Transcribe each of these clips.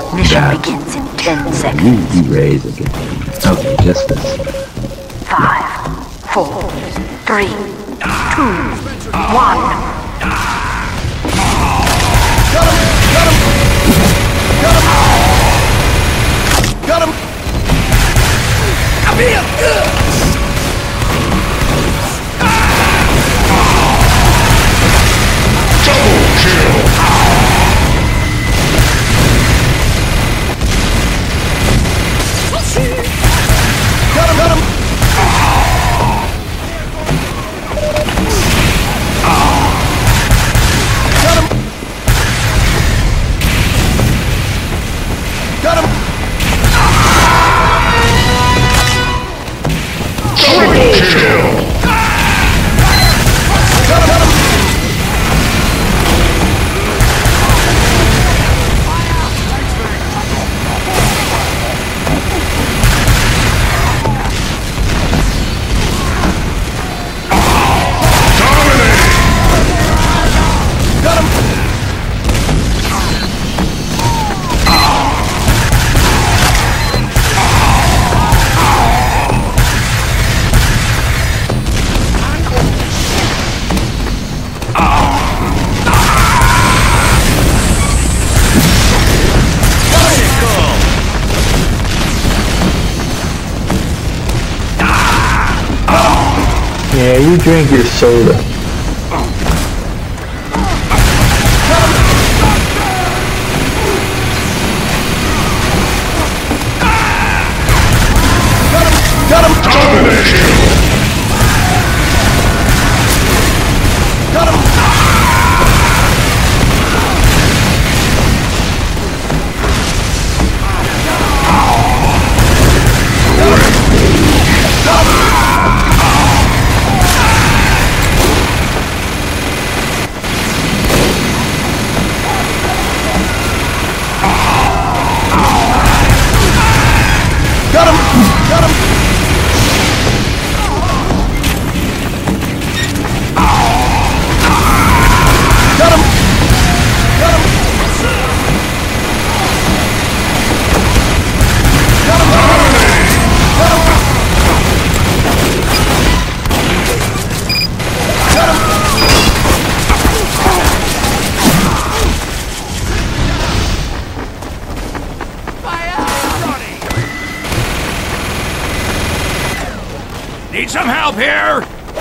Mission begins in 10 seconds. You raise again. Okay, just this. 5, 4, 3, 2, 1. Got him! I'm here! Double kill! Got him! Got him! Got him! Triple kill! Got him! Yeah, you drink your soda. Got him! Domination! Got him! Got him! Got him! Got him! Got him! Got him! Got him! Got him! Need some help here?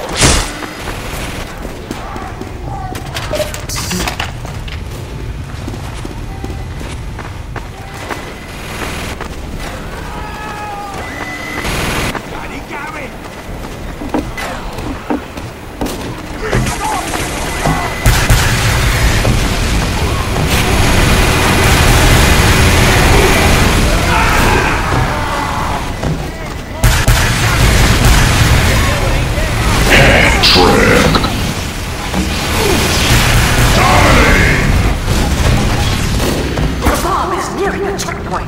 The bomb is nearing a checkpoint.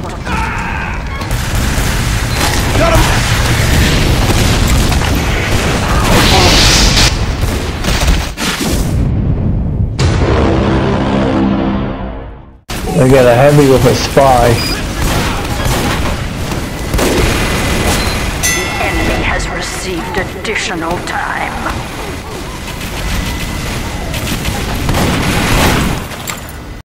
Got him! I got a heavy with a spy. The enemy has received additional time.